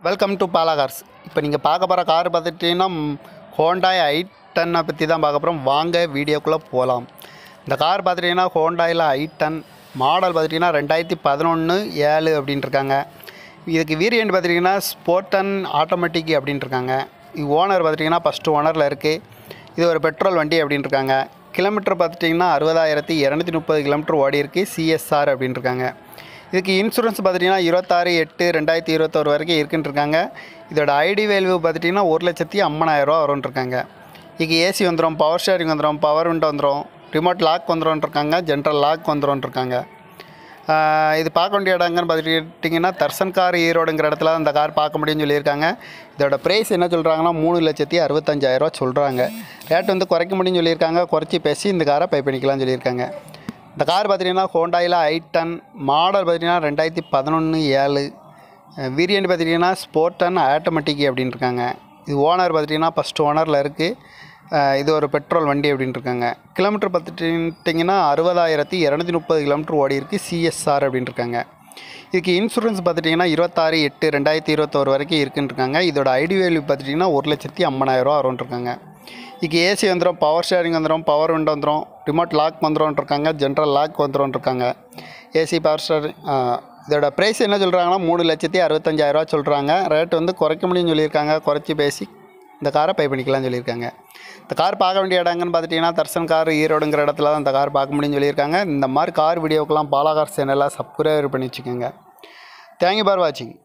Welcome to Bala cars. இப்போ நீங்கள் பார்க்க போகிற கார் பார்த்துட்டிங்கன்னா ஹோண்டாய் i10 பற்றி தான் பார்க்க போகிறோம். வாங்க வீடியோக்குள்ளே போகலாம். இந்த கார் பார்த்துட்டிங்கன்னா ஹோண்டாயில் i10 மாடல் பார்த்துட்டிங்கன்னா 2011 அப்படின்ட்டுருக்காங்க. இதுக்கு வேரியண்ட் பார்த்துட்டிங்கன்னா ஸ்போர்டன் ஆட்டோமேட்டிக் அப்படின்ட்டுருக்காங்க. இது ஓனர் பார்த்துட்டிங்கன்னா ஃபஸ்ட்டு ஓனரில் இருக்குது. இது ஒரு பெட்ரோல் வண்டி அப்படின்ட்டுருக்காங்க. கிலோமீட்டர் பார்த்துட்டிங்கன்னா 60,230 கிலோமீட்டர் ஓடி இருக்குது. சிஎஸ்ஆர் அப்படின்ட்டுருக்காங்க. இதுக்கு இன்சூரன்ஸ் பார்த்துட்டிங்கன்னா 26/8/2021 வரைக்கும் இருக்குன்ட்ருக்காங்க. இதோட ஐடி வேல்யூ பார்த்துட்டிங்கன்னா 1,50,000 வரும்ன்ட்ருக்காங்க. இதுக்கு ஏசி வந்துடும், பவர் ஷேரிங் வந்துடும், பவர் விண்டோ வந்துடும், ரிமோட் லாக் வந்துடும்ன்ட்ருக்காங்க, ஜென்ரல் லாக் வந்துடும்ன்ட்ருக்காங்க. இது பார்க்க வேண்டிய இடங்கன்னு பார்த்துக்கிட்டிங்கன்னா தர்சன் கார் ஈரோடுங்கிற இடத்துல அந்த கார் பார்க்க முடியும்னு சொல்லியிருக்காங்க. இதோட ப்ரைஸ் என்ன சொல்கிறாங்கன்னா 3,65,000 சொல்கிறாங்க. ரேட் வந்து குறைக்க முடியும்னு சொல்லியிருக்காங்க. குறைச்சி பேசி இந்த காரை பை பண்ணிக்கலாம்னு சொல்லியிருக்காங்க. இந்த கார் பார்த்திங்கன்னா ஹோண்டாயில் i10 மாடல் பார்த்திங்கன்னா 2011 வேரியண்ட் பார்த்திங்கன்னா ஸ்போர்டன் ஆட்டோமேட்டிக் அப்படின்ட்டுருக்காங்க. இது ஓனர் பார்த்திங்கன்னா ஃபஸ்ட்டு ஓனரில் இருக்குது. இது ஒரு பெட்ரோல் வண்டி அப்படின்ட்டுருக்காங்க. கிலோமீட்டர் பார்த்துட்டிங்கன்னா 60,230 கிலோமீட்டர் ஓடி இருக்குது. சிஎஸ்ஆர் அப்படின்ட்டுருக்காங்க. இதுக்கு இன்சூரன்ஸ் பார்த்துட்டிங்கன்னா 26/8/2021 வரைக்கும் இருக்குன்ட்ருக்காங்க. இதோட ஐடி வேல்யூ பார்த்துட்டிங்கன்னா 1,50,000 வரும்ன்ட்ருக்காங்க. இதுக்கு ஏசி வந்துடும், பவர் ஷேரிங் வந்துடும், பவர் விண்டோ வந்துடும், ரிமோட் லாக் வந்துடும்ன்ட்ருக்காங்க, ஜென்ரல் லாக் வந்துடும்ன்ட்ருக்காங்க. AC power steering. இதோட ப்ரைஸ் என்ன சொல்கிறாங்கன்னா 3,65,000 சொல்கிறாங்க. ரேட் வந்து குறைக்க முடியும்னு சொல்லியிருக்காங்க. குறைச்சி பேசி இந்த காரை பை பண்ணிக்கலாம்னு சொல்லியிருக்காங்க. இந்த கார் பார்க்க வேண்டிய இடங்கன்னு பார்த்துட்டிங்கன்னா தர்சன் கார் ஈரோடுங்கிற இடத்துல தான் இந்த கார் பார்க்க முடியும்னு சொல்லியிருக்காங்க. இந்த மாதிரி கார் வீடியோக்கெல்லாம் பாலா கார் சேனலில் சப்ஸ்கிரைப் பண்ணி வச்சுக்கோங்க. தேங்க்யூ ஃபார் வாட்சிங்.